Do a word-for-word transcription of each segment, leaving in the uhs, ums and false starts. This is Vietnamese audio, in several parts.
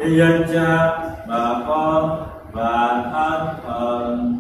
Nhân Cha và Con và Thánh Thần.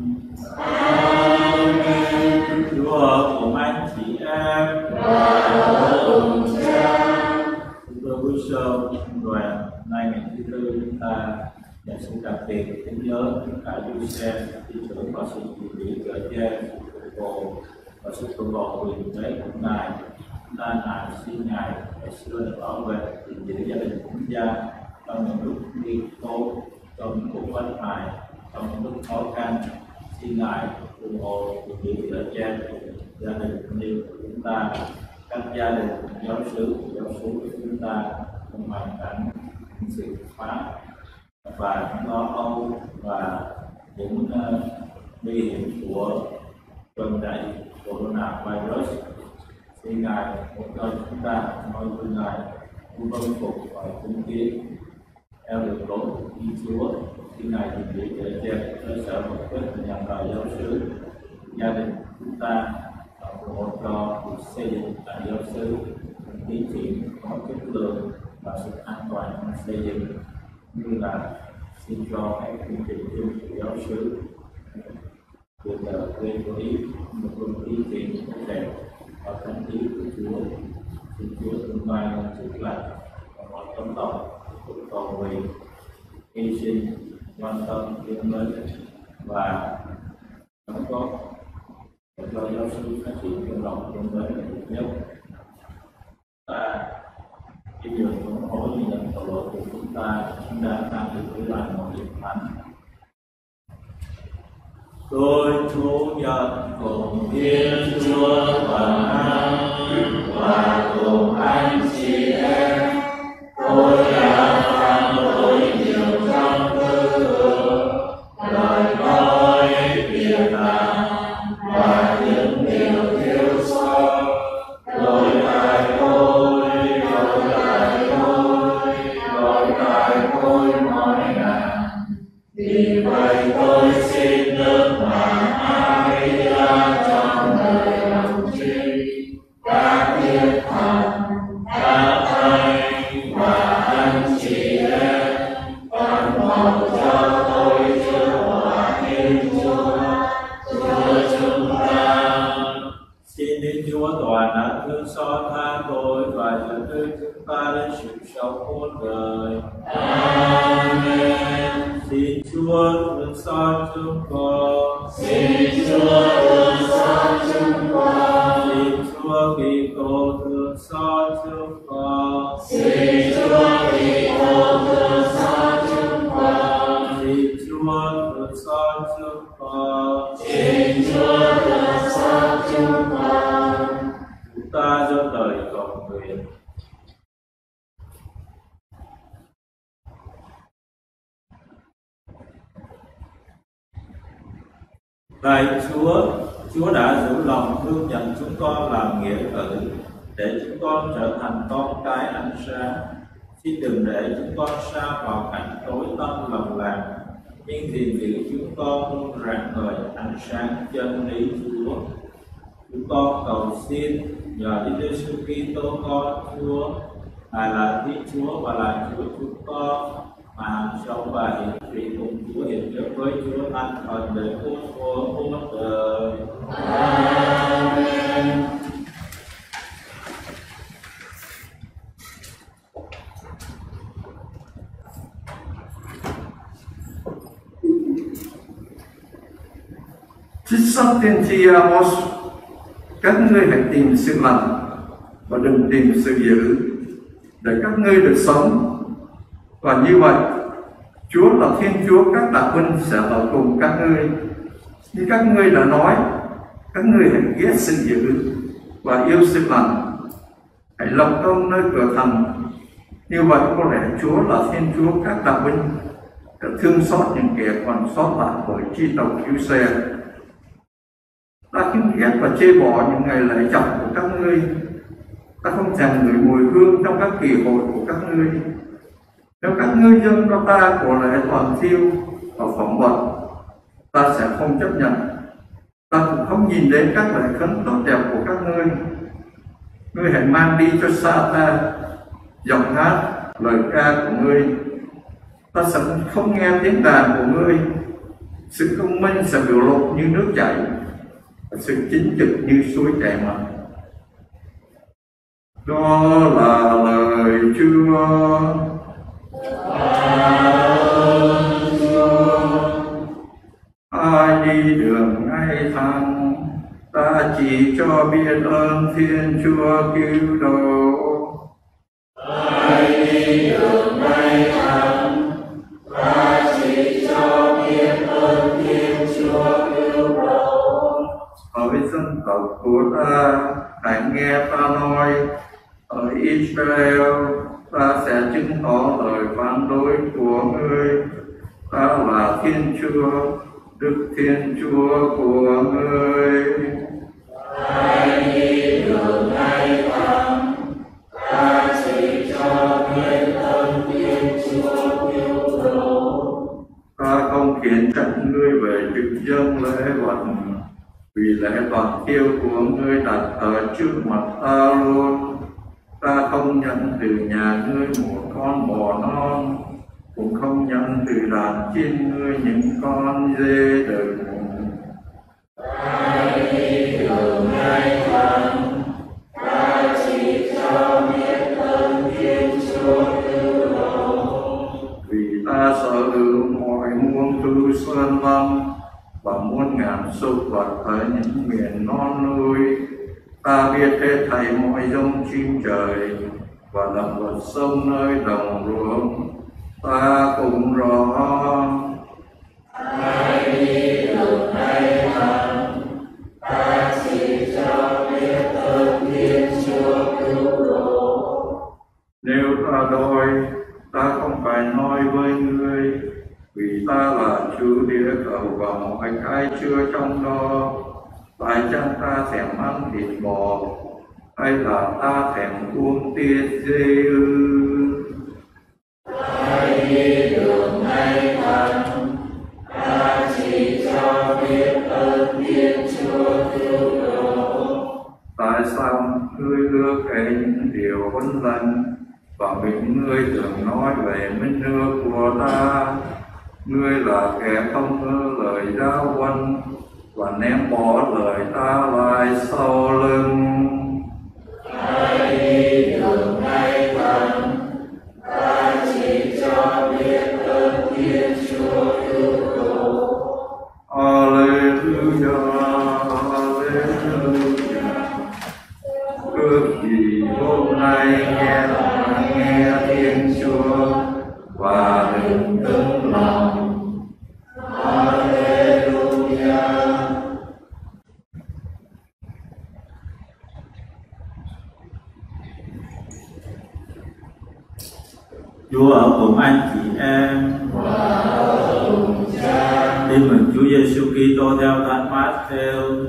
Amen. Chúa cùng anh chị em và cùng Cha. Chúng tôi vui sâu đoàn nay ngày thứ tư chúng ta nhận sự đặc biệt kính nhớ tất cả du sen thi trưởng và sự dự bị cỡ che bộ và sự tôn bộ quyền tế của ngài. Chúng ta ngài xin ngài ngày xưa được bảo vệ gìn giữ gia đình quốc gia trong những lúc đi tố, trong những cuộc vấn hại, trong những lúc khó khăn. Xin ngài ủng hộ gìn giữ cỡ che gia đình cũng như của chúng ta, các gia đình giáo sứ giáo sứ của chúng ta trong hoàn cảnh sự phá và những lo âu và những uh, nguy hiểm của bệnh đại coronavirus. Xin ngài hỗ trợ chúng ta nói với ngài vâng phục và chứng kiến theo đường lối của Thiên Chúa. Xin ngài chuẩn bị để che cơ sở vật chất nhà thờ giáo sứ gia đình chúng ta và hỗ trợ việc xây dựng tại giáo sứ tiến triển có chất lượng và sự an toàn xây dựng, như là xin cho các chương trình chung của giáo sứ được gây quỹ một luồng tiến triển tốt đẹp và thánh ý của Chúa. Xin Chúa thương vai chữa lành và mọi tấm lòng của cầu nguyện hy sinh quan tâm yêu mến và đóng góp để cho giáo sư phát triển trong lòng trong đời được nhất. Ta cái điều ủng hộ như nhận tội lỗi của chúng ta, chúng ta đang được với lại một điểm thánh. Tôi thú nhận cùng Thiên Chúa và Thánh và cùng anh chị em, tôi đã phạm lỗi nhiều trong tư tưởng, lời nói, việc làm và những điều thiếu sót. Lỗi tại tôi, lỗi tại tôi, lỗi tại tôi mọi ngàn. Vì vậy tôi xin nước mà ai ra trong đời lòng chi, các thiên thần, các thánh và anh chị em, con cầu cho tôi Chúa và Thiên Chúa, Chúa chúng ta. Xin Thiên Chúa toàn đã thương xót tha tội và dẫn đưa chúng ta đến sự sống muôn đời. Amen. Xin Chúa thương xót chúng con. Xin Chúa thương xót chúng con. Xin Chúa Kitô thương xót chúng con. Xin Chúa Kitô thương xót chúng con. Xin Chúa thương xót chúng con. Xin Chúa thương xót chúng con. Chúng ta dâng lời cầu nguyện. Lạy Chúa, Chúa đã giữ lòng thương nhận chúng con làm nghĩa tử, để chúng con trở thành con cái ánh sáng. Xin đừng để chúng con sa vào cảnh tối tăm lầm lạc, nhưng gìn giữ chúng con luôn rạng ngời ánh sáng chân lý Chúa. Chúng con cầu xin nhờ Đức Giêsu Kitô con Chúa, Ngài là Thiên Chúa và là Chúa chúng con, mà hằng sống và hiện trị cùng Chúa hiện trước với Chúa Thánh Thần để muôn thuở muôn đời. Amen. Trích sách tiên tri Amos: các ngươi hãy tìm sự lành và đừng tìm sự dữ, để các ngươi được sống. Và như vậy, Chúa là Thiên Chúa các đạo binh sẽ ở cùng các ngươi. Như các ngươi đã nói, các ngươi hãy ghét sự dữ và yêu sự lành, hãy lập công nơi cửa thành. Như vậy có lẽ Chúa là Thiên Chúa các đạo binh đã thương xót những kẻ còn sót lại bởi chi tộc cứu xe. Ta không ghét và chê bỏ những ngày lễ trọng của các ngươi. Ta không thèm ngửi mùi hương trong các kỳ hội của các ngươi. Nếu các ngươi dâng cho ta của lễ toàn thiêu và phẩm vật, ta sẽ không chấp nhận. Ta cũng không nhìn đến các lễ khấn tốt đẹp của các ngươi. Ngươi hãy mang đi cho xa ta giọng hát, lời ca của ngươi. Ta sẽ không nghe tiếng đàn của ngươi. Sự công minh sẽ biểu lộ như nước chảy, và sự chính trực như suối chảy mặt. Đó là lời Chúa. Ai đi đường ngay thẳng, ta chỉ cho biết ơn Thiên Chúa cứu độ. Ai đi đường ngay thẳng, ta chỉ cho biết ơn Thiên Chúa cứu độ. Hỡi dân tộc của ta, hãy nghe ta nói. Ở Israel, ta sẽ chứng tỏ lời phản đối của ngươi. Ta là Thiên Chúa, Đức Thiên Chúa của ngươi. Ai đi đường ngay thẳng, ta chỉ cho biết ơn Thiên Chúa cứu độ. Ta không khiển trách ngươi về việc dâng lễ vật, vì lễ toàn thiêu của ngươi đặt ở trước mặt ta luôn. Ta không nhận từ nhà ngươi một con bò non, cũng không nhận từ đàn chiên ngươi những con dê đực. Ai đi đường ngay thẳng, ta chỉ cho biết ơn Thiên Chúa cứu độ. Vì ta sở hữu mọi muôn thứ sơn lâm và muôn ngàn súc vật ở những miền non núi. Ta biết hết thảy mọi giống chim trời và động vật sông nơi đồng ruộng. Ta cũng rõ. Ai đi đường ngay thẳng, ta chỉ cho biết ơn Thiên Chúa cứu độ. Nếu ta đói, ta không phải nói với ngươi, vì ta là Chúa địa cầu và mọi cái chứa trong đó. Phải chăng ta thèm ăn thịt bò, hay là ta thèm uống tiết dê ư? Ai đi đường ngay thẳng, ta chỉ cho biết ơn Thiên Chúa cứu độ. Tại sao ngươi ưa kể những điều huấn lệnh và miệng ngươi thường nói về minh nước của ta? Ngươi là kẻ không ưa lời giáo huấn và ném bỏ lời ta lại sau lưng. Ai đi đường ngay thẳng, ta chỉ cho biết ơn Thiên Chúa cứu độ. Alleluia, Alleluia. Ước gì hôm nay nghe nghe Thiên Chúa và đừng cứng lòng. Chúa ở cùng anh chị em. Tin mừng Chúa Giêsu Kitô theo Thánh Matthew.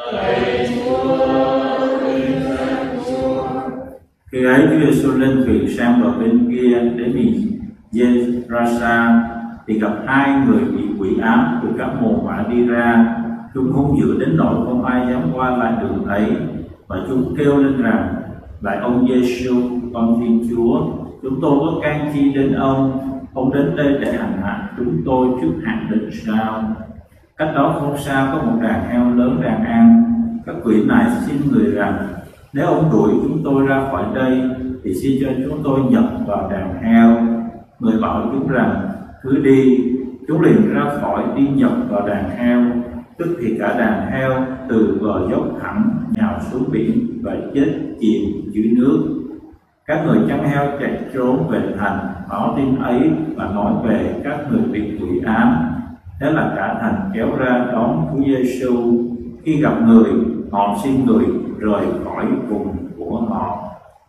Khi ấy Chúa Giêsu lên thuyền sang bờ bên kia đến miền Gerasa thì gặp hai người bị quỷ ám từ các mồ mả đi ra. Chúng hung dữ đến nỗi không ai dám qua lại đường ấy, và chúng kêu lên rằng: Lạy ông Giêsu, con Thiên Chúa, chúng tôi có can chi đến ông, ông đến đây để hành hạ chúng tôi trước hạn định sao? Cách đó không xa có một đàn heo lớn đang ăn. Các quỷ này xin người rằng: Nếu ông đuổi chúng tôi ra khỏi đây thì xin cho chúng tôi nhập vào đàn heo. Người bảo chúng rằng: Cứ đi. Chúng liền ra khỏi đi nhập vào đàn heo. Tức thì cả đàn heo từ bờ dốc thẳng nhào xuống biển và chết chìm dưới nước. Các người chăn heo chạy trốn về thành, báo tin ấy và nói về các người bị quỷ ám. Thế là cả thành kéo ra đón Chúa Giêsu. Khi gặp người, họ xin người rời khỏi vùng của họ.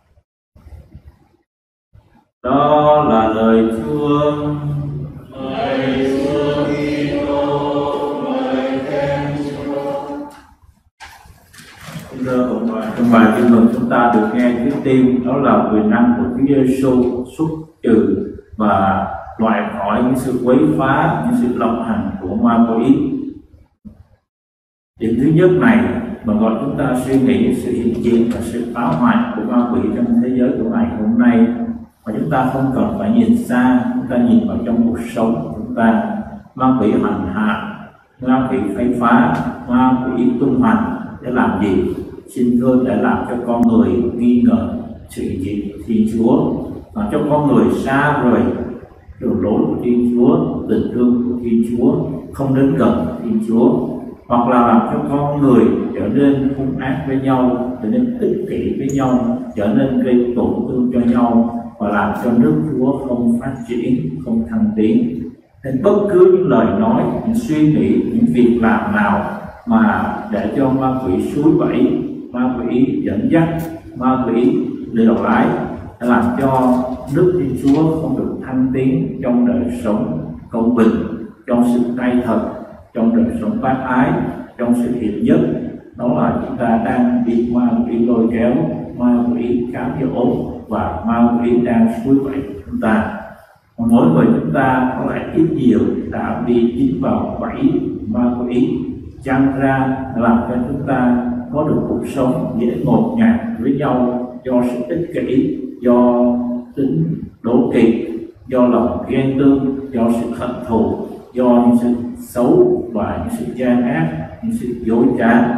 Đó là lời Chúa. Lời Chúa Kitô, lời khen Chúa. Trong bài kinh mừng chúng ta được nghe trước tiên đó là quyền năng của Chúa Giêsu xuất trừ và loại khỏi những sự quấy phá, những sự lộng hành của ma quỷ. Điểm thứ nhất này mà gọi chúng ta suy nghĩ sự hiện diện và sự phá hoại của ma quỷ trong thế giới của ngày hôm nay, và chúng chúng ta không cần phải nhìn xa, chúng ta nhìn vào trong cuộc sống của chúng ta. Ma quỷ hành hạ, ma quỷ phá phá, ma quỷ tung hành để làm gì? Xin thưa, để làm cho con người nghi ngờ sự hiện diện của Thiên Chúa, làm cho con người xa rời đường lối của Thiên Chúa, tình thương của Thiên Chúa, không đến gần Thiên Chúa, hoặc là làm cho con người trở nên hung ác với nhau, trở nên ích kỷ với nhau, trở nên gây tổn thương cho nhau, và làm cho nước Chúa không phát triển, không thăng tiến. Nên bất cứ những lời nói, những suy nghĩ, những việc làm nào mà để cho ma quỷ suối bẫy, ma quỷ dẫn dắt, ma quỷ lừa lái, làm cho nước Thiên Chúa không được thăng tiến trong đời sống công bình, trong sự tay thật, trong đời sống bác ái, trong sự hiệp nhất, đó là chúng ta đang bị ma quỷ lôi kéo, ma quỷ cám dỗ và ma quỷ đang suối bẫy chúng ta. Mỗi người chúng ta có lẽ ít nhiều đã bị dính vào bẫy ma quỷ chăn ra, làm cho chúng ta có được cuộc sống dễ ngột ngạt với nhau do sự ích kỷ, do tính đố kỵ, do lòng ghen tương, do sự hận thù, do những sự xấu và những sự gian ác, những sự dối trá.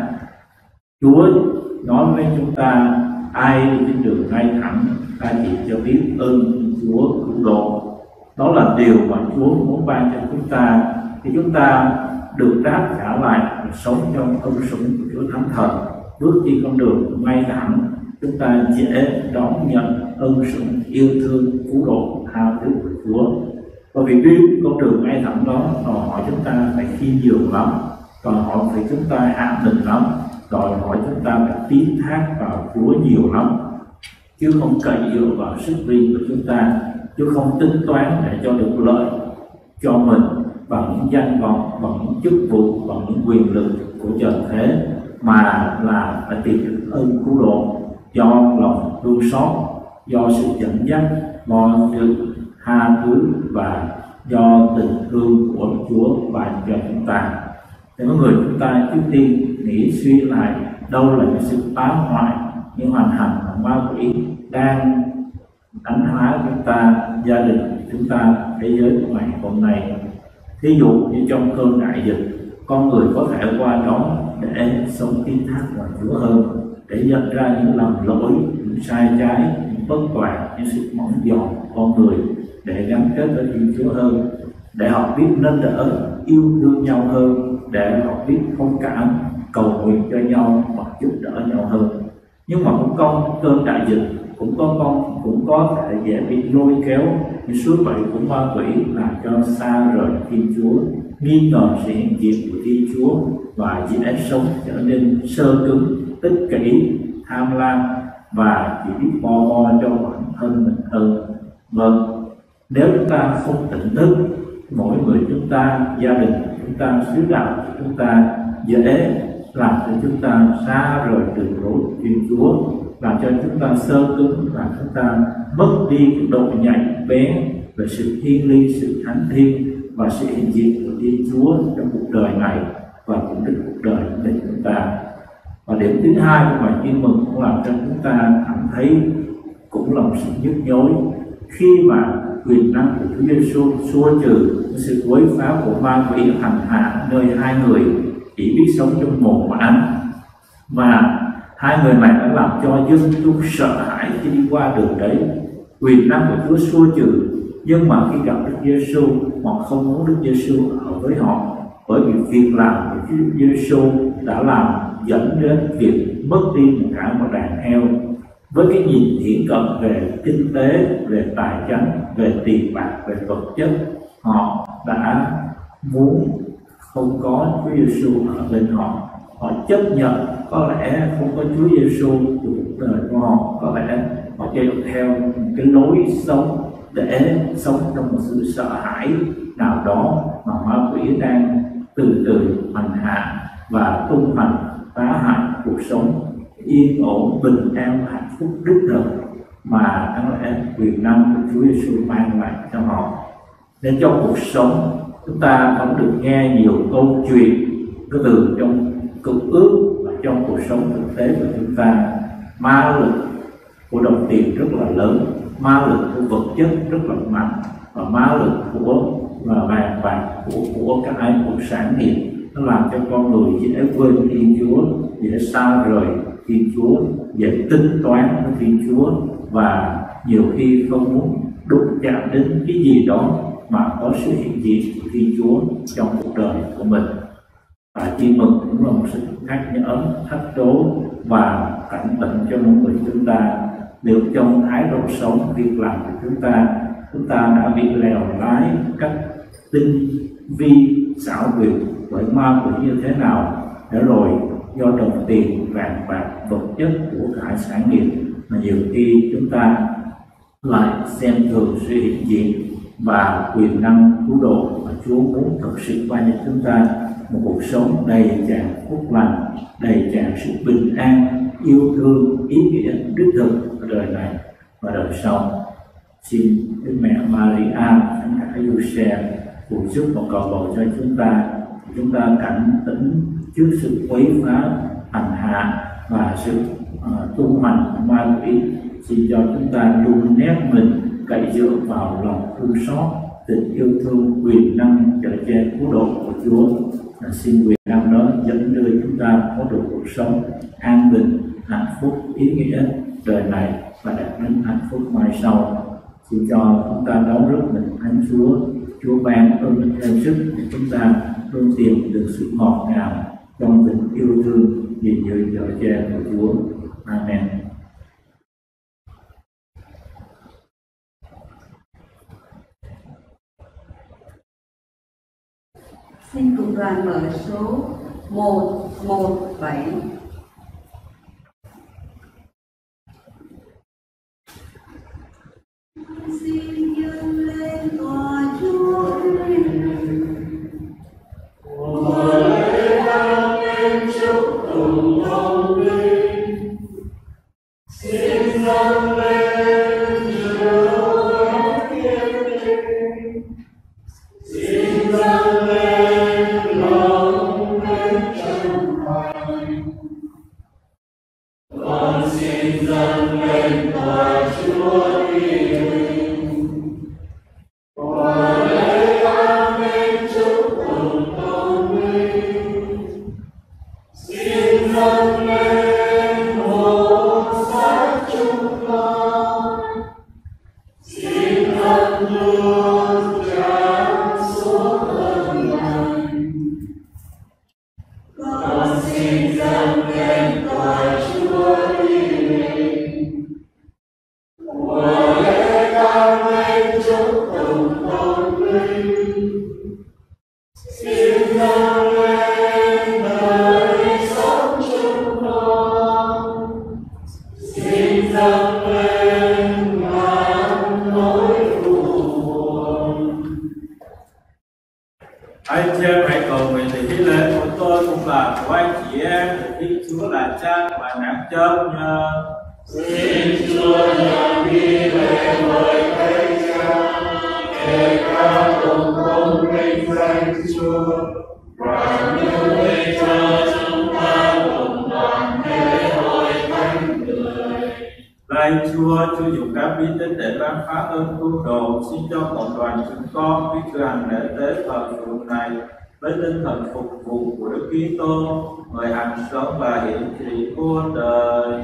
Chúa nói với chúng ta, ai đi trên đường ngay thẳng, ta chỉ cho biết ơn Chúa cứu độ. Đó là điều mà Chúa muốn ban cho chúng ta, thì chúng ta được đáp trả lại sống trong ân sủng của Chúa Thánh Thần, bước đi con đường ngay thẳng. Chúng ta dễ đón nhận ân sủng, yêu thương, cứu độ, tha thứ của Chúa. Và vì biết con đường ngay thẳng đó đòi hỏi chúng ta phải khiêm nhường lắm, đòi hỏi phải chúng ta an định lắm, đòi hỏi chúng ta phải tín thác vào Chúa nhiều lắm, chứ không cậy dựa vào sức riêng của chúng ta, chứ không tính toán để cho được lợi cho mình bằng những danh vọng, bằng những chức vụ, bằng những quyền lực của trần thế, mà là phải tìm được ơn cứu độ do lòng thương xót, do sự dẫn dắt, do sự tha thứ và do tình thương của Chúa ban cho chúng ta. Thì mọi người chúng ta trước tiên nghĩ suy lại đâu là những sự phá hoại, những hoàn hành mà ma quỷ đang đánh phá chúng ta, gia đình chúng ta, thế giới của ngày hôm nay. Thí dụ như trong cơn đại dịch, con người có thể qua đó để sống tín thác vào Chúa hơn, để nhận ra những lầm lỗi, những sai trái, những bất toàn, những sự mỏng giòn của con người, để gắn kết với Thiên Chúa hơn, để họ biết nâng đỡ, yêu thương nhau hơn, để họ biết thông cảm, cầu nguyện cho nhau và giúp đỡ nhau hơn. Nhưng mà cũng có cơn đại dịch, cũng có con cũng có thể dễ bị lôi kéo những suối bẫy của ma quỷ, làm cho xa rời Thiên Chúa, nghi ngờ sự hiện diện của Thiên Chúa và dễ sống trở nên sơ cứng, ích kỷ, tham lam và chỉ biết bo bo cho bản thân mình hơn. Vâng, nếu chúng ta không tỉnh thức, mỗi người chúng ta, gia đình chúng ta, xứ đạo của chúng ta dễ làm cho chúng ta xa rời đường lối của Thiên Chúa, làm cho chúng ta sơ cứng, làm chúng ta mất đi cái độ nhạy bén về sự thiêng liêng, sự thánh thiêng và sự hiện diện của Thiên Chúa trong cuộc đời này và cũng đến cuộc đời của chúng ta. Và điểm thứ hai của bài tin mừng cũng làm cho chúng ta cảm thấy cũng là một sự nhức nhối khi mà quyền năng của Chúa Giêsu xua trừ sự quấy phá của ma quỷ hành hạ nơi hai người chỉ biết sống trong mồ mã, và hai người này đã làm cho dân chúng sợ hãi khi đi qua đường đấy. Quyền năng của Chúa xua trừ, nhưng mà khi gặp Đức Giêsu, họ không muốn Đức Giêsu ở với họ, bởi vì việc làm của Chúa Giêsu đã làm dẫn đến việc mất đi cả một đàn heo. Với cái nhìn thiển cận về kinh tế, về tài chánh, về tiền bạc, về vật chất, họ đã muốn không có Chúa Giêsu ở bên họ. Họ chấp nhận có lẽ không có Chúa Giêsu của cuộc đời của họ, có lẽ họ chạy theo cái lối sống để sống trong một sự sợ hãi nào đó mà ma quỷ đang từ từ hành hạ và tung hành phá hại cuộc sống yên ổn, bình an, hạnh phúc đích thực mà đáng lẽ quyền năng của Chúa Giêsu mang lại cho họ. Nên trong cuộc sống chúng ta vẫn được nghe nhiều câu chuyện cái từ trong Cựu Ước và trong cuộc sống thực tế của chúng ta. Ma lực của đồng tiền rất là lớn, ma lực của vật chất rất là mạnh, và ma lực của và vàng bạc của của cái của sản nghiệp, nó làm cho con người dễ quên Thiên Chúa, dễ xa rời Thiên Chúa, dễ tính toán với Thiên Chúa, và nhiều khi không muốn đụng chạm đến cái gì đó mà có sự hiện diện của Thiên Chúa trong cuộc đời của mình. Và Tin Mừng cũng là một sự nhắc nhở, thách đố và cảnh tỉnh cho mọi người chúng ta. Nếu trong thái độ sống, việc làm của chúng ta chúng ta đã bị lèo lái cách tinh vi xảo quyệt bởi ma quỷ như thế nào, để rồi do đồng tiền, vàng bạc, vật chất của cải sản nghiệp mà nhiều khi chúng ta lại xem thường sự hiện diện và quyền năng cứu độ mà Chúa muốn thực sự ban cho chúng ta một cuộc sống đầy tràn phúc lành, đầy tràn sự bình an, yêu thương, ý nghĩa, đích thực ở đời này và đời sau. Xin Đức Mẹ Maria, Thánh Cả Giuse phụ giúp và cầu bầu cho chúng ta, chúng ta cảnh tỉnh trước sự quấy phá, hành hạ và sự uh, tung hoành của ma quỷ. Xin cho chúng ta luôn nép mình cậy dựa vào lòng thương xót, tình yêu thương, quyền năng chở che cứu độ của Chúa. Và xin quyền năng đó dẫn đưa chúng ta có được cuộc sống an bình, hạnh phúc, ý nghĩa đời này và đạt đến hạnh phúc mai sau. Xin cho chúng ta đón rước mình Thánh Chúa, Chúa ban ơn thêm sức để chúng ta luôn tìm được sự ngọt ngào trong tình yêu thương gìn giữ chở che của Chúa. Amen. Xin cùng đoàn mở số một một bảy. Xin dâng lên tòa Chúa, của lễ đăng lên chúc tụng công linh. Xin dâng lên Chúa thiên linh. Xin dâng lên lòng bên chân thành. Con xin dâng lên tòa Chúa thiên linh. Của lễ đăng lên chúc tụng công linh. Xin dâng lên một xác chúng con. Xin dâng luôn tràn suốt ơn lành. Con xin dâng lên tòa Chúa thiên linh. Của lễ đăng lên chúc tụng công linh. Xin dâng lên đời sống chúng con. Xin dâng lên ngàn nỗi u buồn. Anh chị em hãy cầu nguyện để hy lễ của tôi cũng là của anh chị em, để Thiên Chúa là Cha và nắng chớp nhờ. Xin Chúa nhận đi lễ với Thầy Cha, kể cả cùng công vinh danh Chúa, và như vậy cho chúng ta cùng đoàn thể hội thánh người. Lạy Chúa, Chúa dùng các bí tích để ban phát ơn cứu độ. Xin cho cộng đoàn chúng con khi cử hành lễ tế thờ phượng này với tinh thần phục vụ của Đức Kitô, người hằng sống và hiện trị muôn đời.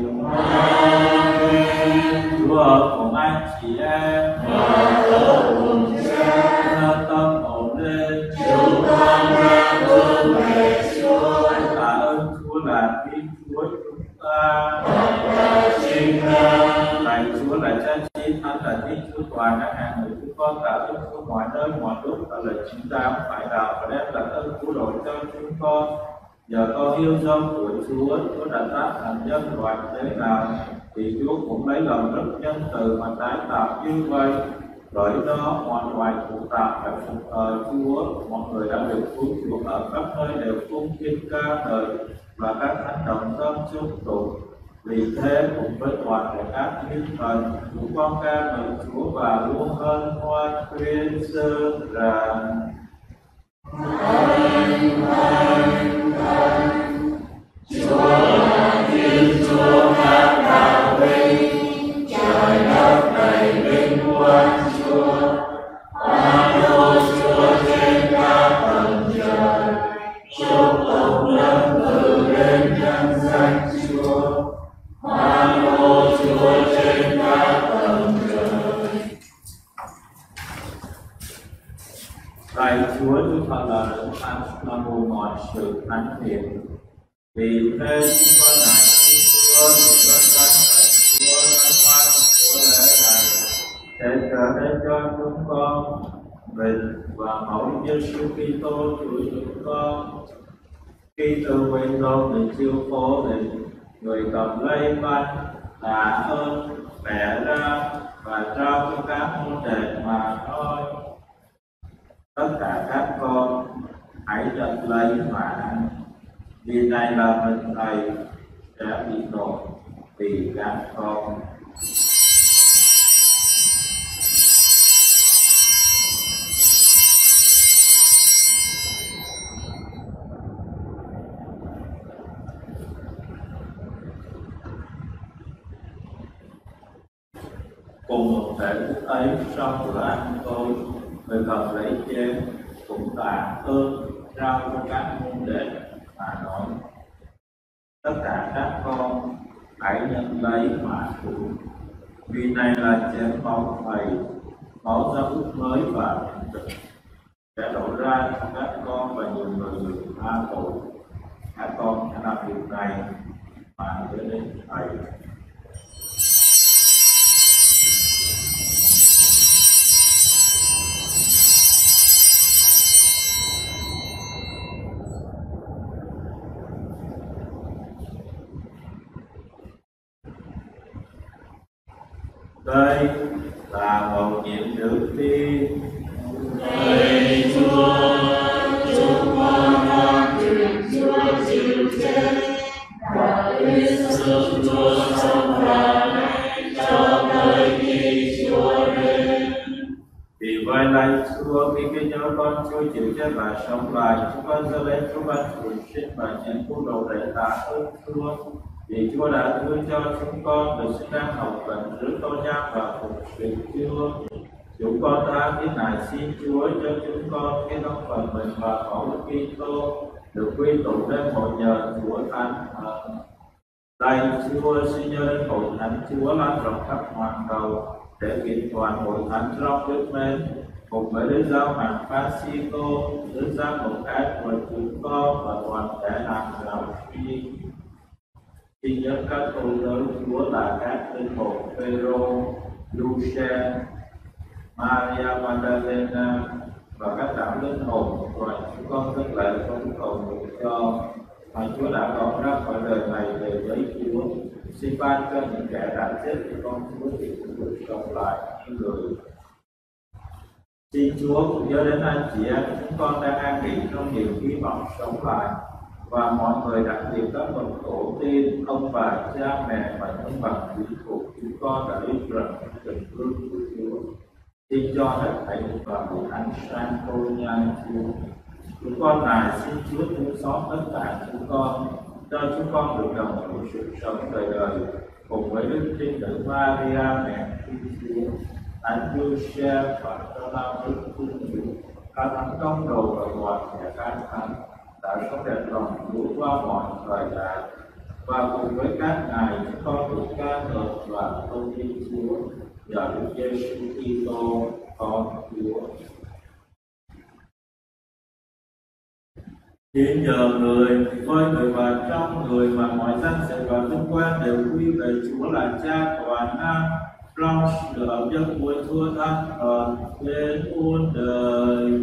Amen. Chúa ở cùng anh chị em và ở cùng Cha. Nâng tâm ổn lên, Chúng con ra hướng về Chúa. tạ ơn Chúa là Thiên Chúa chúng ta. Và chính là Lạy Chúa là Cha Chí Thánh, là Thiên Chúa toàn các hàng người chúng con tạ ơn Chúa mọi nơi mọi lúc, và lời chúng ta phải đạo và đem lại ơn cứu độ cho chúng con. Giờ con yêu dấu của Chúa, Chúa đã tác thành nhân loại thế nào thì Chúa cũng lấy lòng rất nhân từ mà tái tạo như vậy. Bởi đó mọi loài cũng tạo phải phục thờ Chúa, mọi người đã được cứu chuộc ở khắp nơi đều cung thiên ca đời và các thánh đồng tâm chúc tụng. Vì thế cùng với toàn thể các thiên thần, chúng con ca ngợi Chúa và luôn hân hoan tuyên xưng rằng: Thánh, Thánh, Thánh, Chúa là Thiên Chúa các đạo vinh, Lạy Chúa, Đức Phật là đấng thánh là nguồn mọi sự thánh thiện. Vì thế chúng con lại Chúa, chúng con thánh và Chúa thánh khoan của lễ này để trở nên cho chúng con mình và mẫu Giêsu Kitô của chúng con. Khi từ quyền tôn để chiêu phố để người cầm lấy bánh tạ ơn bẻ ra và trao cho các môn đệ mà nói: tất cả các con hãy nhận lấy mà ăn, vì này là mình thầy sẽ bị đổ vì các con. Cùng một thể thức ấy, sau bữa ăn tôi, người cầm lấy chén cũng tạ ơn trao cho các môn đệ mà nói: tất cả các con hãy nhận lấy mà uống, vì này là chén máu thầy, máu giao ước mới và bình tĩnh sẽ đổ ra cho các con và nhiều người bị tha tội. Các con hãy làm việc này mà nhớ đến thầy. Đây là mầu nhiệm đầu tiên. Lạy Chúa, chúng con đang được Chúa chịu chết và Christ giúp Chúa sống lại cho tới khi Chúa đến. Vì vậy lạy Chúa, khi cái nhớ con Chúa chịu chết và sống lại, chúng con dâng lên Chúa ban trường sinh và nhận phúc độ để tạ ơn Chúa. Vì Chúa đã thương cho chúng con được sinh ra học vận giữa tôn nhang và phục sự Chúa. Chúng con đã biết Ngài xin Chúa cho chúng con cái thân phận mình và máu Đức Kitô được quy tụ lên hội nhờ Chúa Thánh Thần. Lạy Chúa, xin nhớ đến hội thánh Chúa lan rộng khắp hoàn cầu để kiện toàn hội thánh trong đức mến cùng với Đức Giáo hoàng Francisco, Đức Giám mục khác của chúng con và toàn thể hàng giáo sĩ. Xin nhớ các tôn giáo Chúa là các linh hồn Phêrô, Luce, Maria Magdalena và các đạo linh hồn, và chúng con rất là không cầu nguyện cho mà Chúa đã gọi ra khỏi đời này về với Chúa. Xin ban cho những kẻ đã chết thì con Chúa thì cũng được sống lại như người. Xin Chúa cũng nhớ đến anh chị em chúng con đang an nghỉ trong niềm hy vọng sống lại, và mọi người đặc biệt các bậc tổ tiên, ông bà, cha mẹ và những bằng hữu thuộc chúng con đã biết rằng tình thương của Chúa. Xin cho hết thảy và một ánh sáng tôi nhan Chúa. Chúng con này xin Chúa thương xót tất cả chúng con, cho chúng con được đồng hưởng sự sống đời đời cùng với Đức Trinh Nữ Maria mẹ Thiên Chúa, Thánh Giuse và cho lao Đức Thiên Chúa, các thánh công đồ và toàn thể các thánh đã sống đẹp lòng Chúa qua mọi thời đại, và cùng với các ngài chúng con được ca ngợi và tôn vinh Chúa nhờ Đức Giêsu Kitô con Chúa. Xin nhờ người, với người và trong người mà mọi danh sẽ và vinh quang đều quy về Chúa là Cha toàn năng, trong sự ấm giấc của Chúa Thánh Thần đến muôn đời.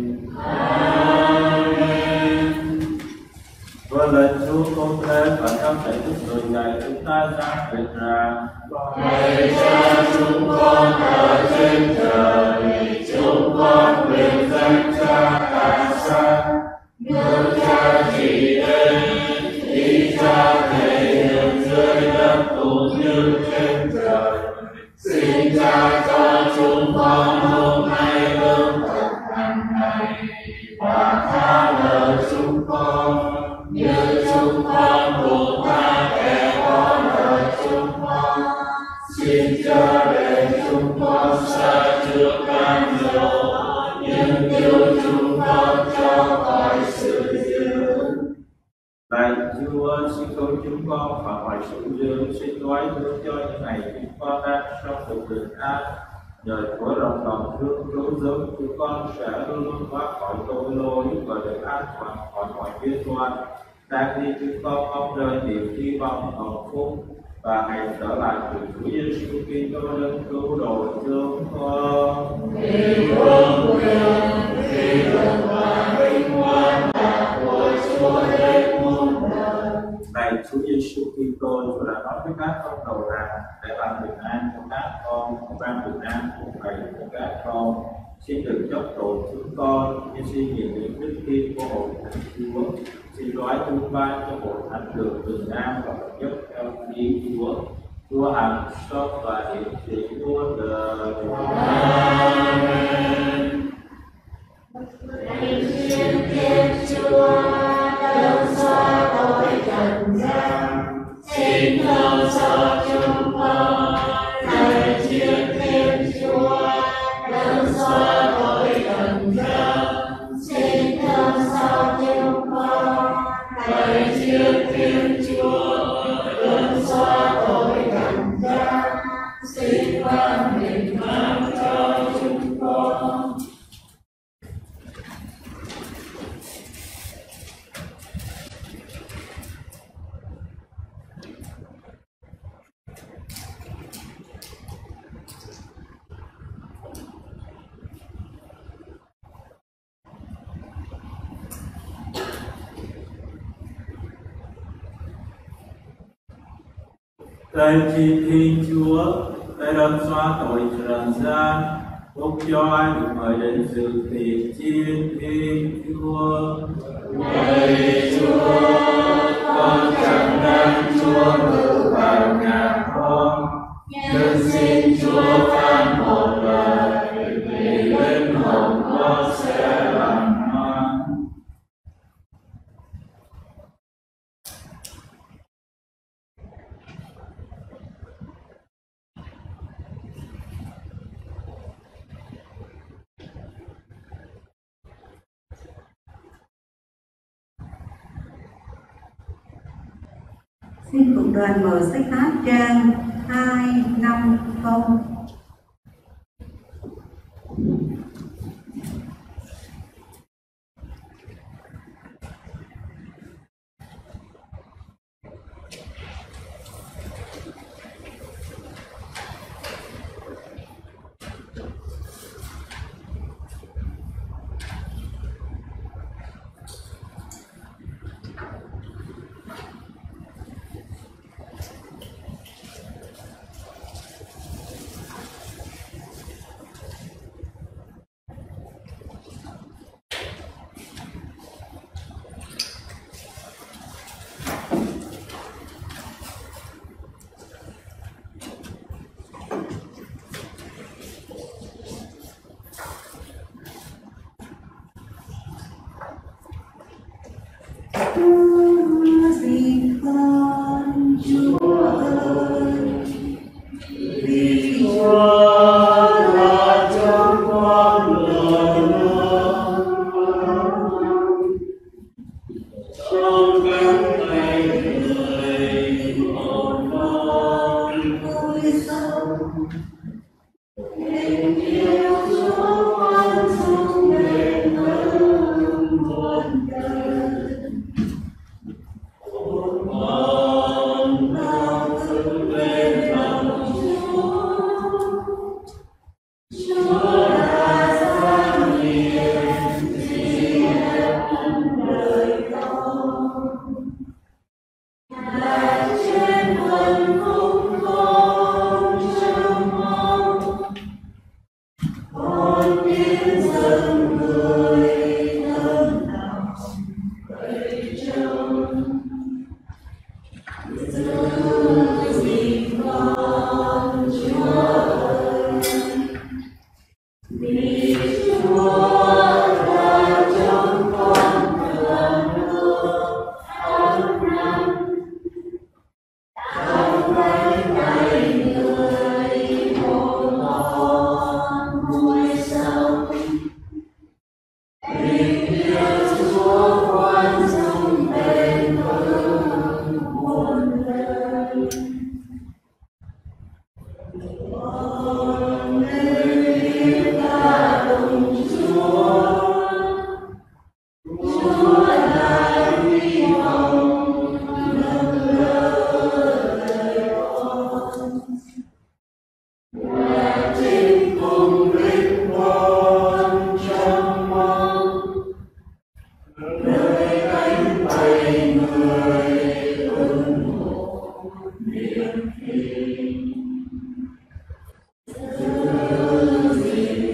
Amen. Và lời Chúa công thế và trong thể thức người dạy chúng ta giảng về rằng: Lạy Cha chúng con ở trên trời, chúng con nguyện danh Cha tại sang, nước Cha trị đến, ý Cha thể hiện dưới đất cũng như trên trời. Xin Cha cho chúng con hôm nay lương thực hàng ngày, và tha nợ chúng con như chúng con cũng tha kẻ có nợ chúng con. Xin chớ để chúng con sa trước cám dỗ, nhưng cứu chúng con cho khỏi sự dữ. Lạy Chúa, xin cứu chúng con khỏi mọi sự dữ, xin đoái thương cho những ngày chúng con đang trong sự bình an, Nhờ Chúa rộng lòng thương cứu giúp, chúng con sẽ luôn luôn thoát khỏi tội lỗi và được an toàn khỏi mọi biên toan. Đang khi chúng con mong đợi niềm hy vọng hạnh phúc và ngày trở lại của Chúa Giêsu Kitô đấng cứu độ chúng con. Vì vương quyền, vì lực và vinh quang là của Chúa đến muôn đời. Này Chúa Giêsu Kitô, Chúa đã nói với các con đầu rằng để làm bình an cho các con, ban bình an của Thầy cho các con. Xin đừng chấp tội chúng con, nhưng xin nhìn đến đức tin của hội thánh Chúa. Xin đoái chúng ban cho hội thánh được bình an và hợp nhất theo ý Chúa. Chúa hằng sống và hiện trị muôn đời. Amen. Hãy xin Thiên Chúa đấng xóa tội trần gian, xin thương cho chúng con. Hãy xin Thiên Chúa đấng xóa tội trần gian, xin thương cho chúng con. Hãy xin Thiên Chúa đấng xóa tội trần gian, xin ban bình an cho chúng con. Lạy Thiên Thiên Chúa, Lạy đấng xóa tội trần gian, phúc cho ai được mời đến dự tiệc chiên Thiên Chúa. Lạy Chúa, con chẳng đáng Chúa ngự vào nhà con, nhưng xin Chúa phán một lời, vì linh hồn con sẽ bằng hoan. Xin cộng đoàn mở sách hát trang hai năm không. Xin con Chúa ơi, vì Chúa là cho con lời nói trong các ngày người một con vui sống. Tình yêu Chúa con sống bền vững muôn đời. Con nào thức lên lòng Chúa, Chúa đã sáng hiện gì hết đời con. Là trên vườn phúc con trông mong,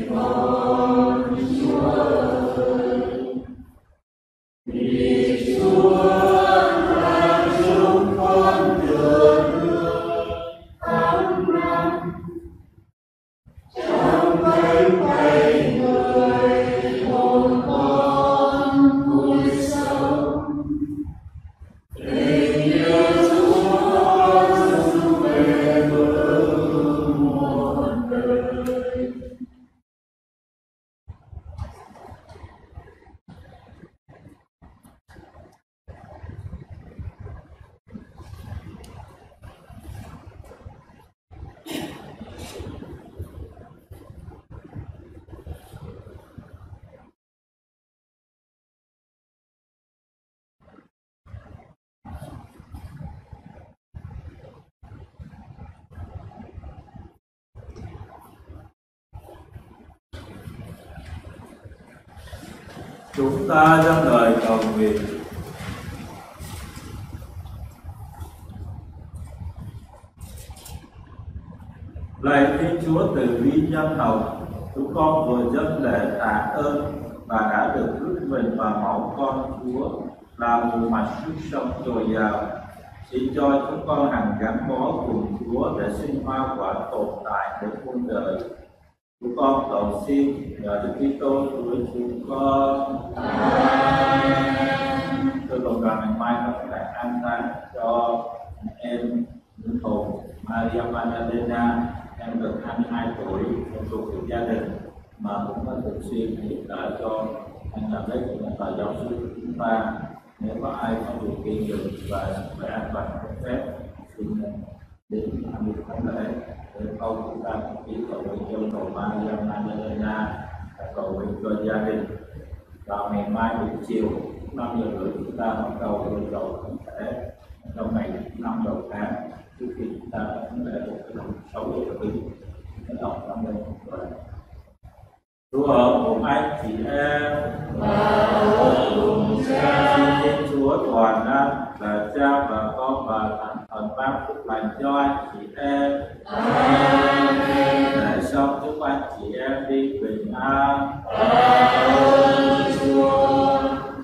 Chúng ta dâng lời cầu nguyện. Lạy Thiên Chúa từ bi nhân hậu, chúng con vừa dâng lễ tạ ơn và đã được rước mình vào máu con Chúa là một mạch sức sống dồi dào. Xin cho chúng con hằng gắn bó cùng Chúa để sinh hoa quả tồn tại đến muôn đời. Chúng con cầu xin nhờ Đức Kitô Chúa chúng con. Tôi cầu rằng ngày mai có thể an táng cho em Nữ Hùng Maria Magdalena, em được hai mươi hai tuổi, trong thuộc của gia đình mà cũng có thường xuyên hiện tại cho anh làm đấy cũng là giáo sư của chúng ta. Nếu có ai có điều kiện được và phải an toàn cho phép, xin đến hai mươi tháng lễ để câu chúng ta chỉ cầu nguyện cho cầu Maria Magdalena, cầu nguyện cho gia đình. Vào ngày mai buổi chiều năm giờ rưỡi chúng ta bắt đầu với cầu thân thể trong ngày năm đầu tháng, trước khi chúng ta đến lễ một cái sáu giờ rưỡi để đọc năm bên rồi. Chúa ở cùng anh chị em và cùng cha. Xin Thiên Chúa toàn năng là Cha và Con và Thánh Thần ban phúc lành cho anh chị em. Amen. Để xong chúc anh chị em đi bình an. Ơn Chúa.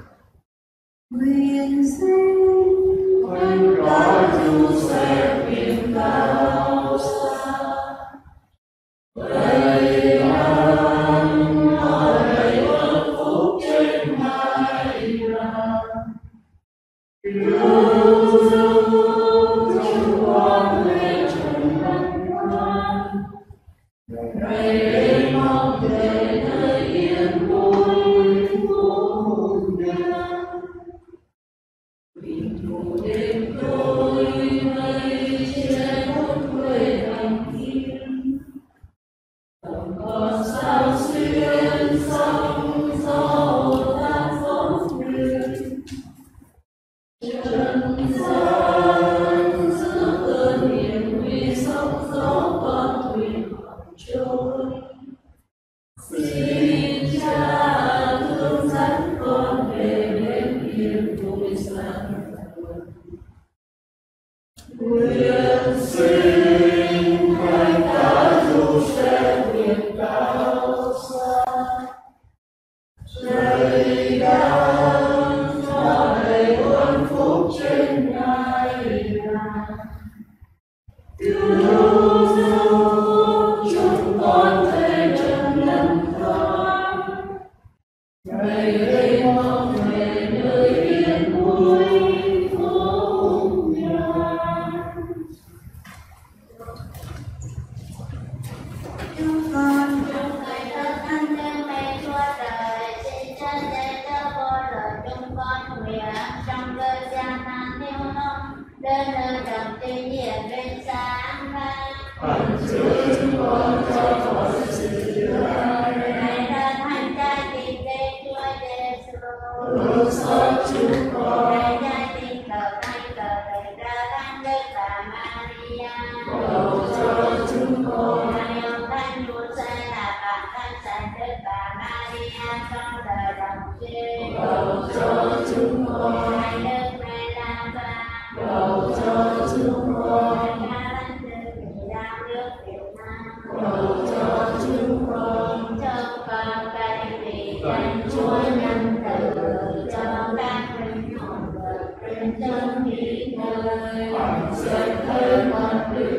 Nguyện xin quanh có Chúa sẽ biển cao xa. Vậy anh ở đây ơn phúc trên hai là cứu giúp chúng con về trần văn quan. Ngày đêm mong về nơi yên vui vô nhà. Vì thủ đêm tôi mây che hôn quê thành thiên. Không còn sao xuyên sóng gió tan phóng huyền. Trần gian giữa cơn hiểm nguy sóng gió con thuyền trôi. Xin Cha thương dẫn con về bên yên vui sáng. Nguyện xin quanh ta dù sẽ nguyện cao xa. Trời đang cho đầy ơn phúc trên ngai vàng. Cứu giúp chúng con về trần lần thoáng. Ngày đêm mong về nơi yên vui vô nhà. Chúng con trong ngày thân thân trên mây Chúa Trời, xin cho thế cho vô lời chúng con nguyện trong cơ gian nan thiếu nông, đến nơi trầm tuy nhiên bên sáng ra. Hạnh chúa chúng con cho khỏi sự ai. Ngày thân hành trai tìm đến Chúa Giêsu. Cứu xót chúng con. Ngày trai tìm cầu thanh cầu về ra thánh Đức và Maria. Cầu cho chúng con. Ngày ông Thánh Giuse là bạn thân Thánh Đức và Maria trong đời đồng sinh. Cầu cho chúng con. Ngày Đức Mẹ La Ba. Cầu cho chúng con. Ngày Thánh Đức Vì Đao nước Việt Nam. Cầu cho chúng con. Cho thấy mặt được